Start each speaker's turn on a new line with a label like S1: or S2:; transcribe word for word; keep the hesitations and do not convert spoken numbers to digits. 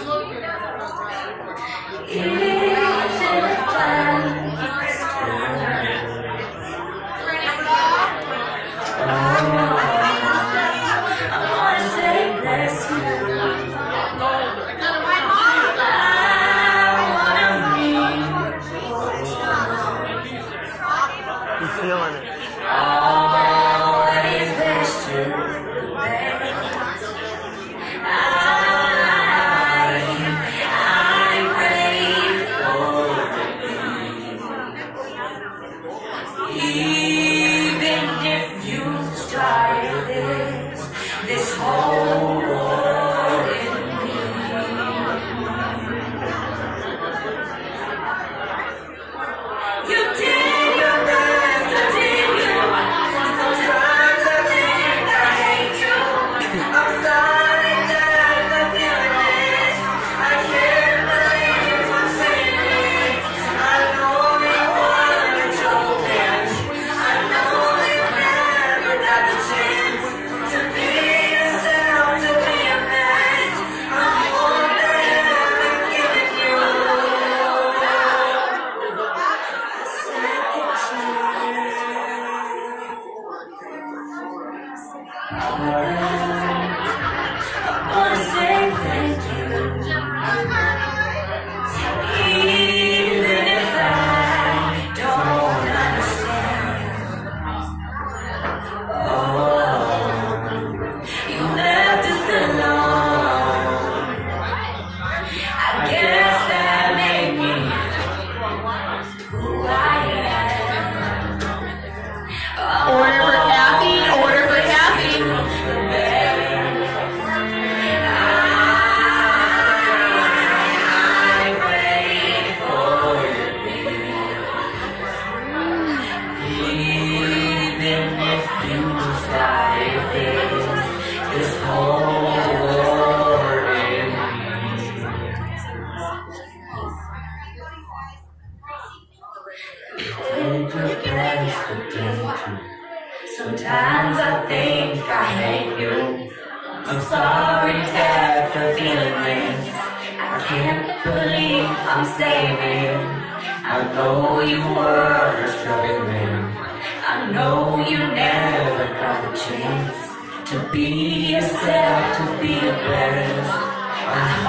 S1: Feeling it.
S2: Always best to I, I'm grateful. Even if you started this, this whole world in me. You did your best. I wanna say thank you, even if I don't understand. Oh, you left us alone. I guess that made me who I am.
S3: Order for Kathy, order for Kathy.
S2: This whole world in me. Take your best to get you. Sometimes I think I hate you. I'm sorry, Dad, for feeling this. I can't believe I'm saving. I know you were struggling. I know you never got a chance to be yourself, to be the best. I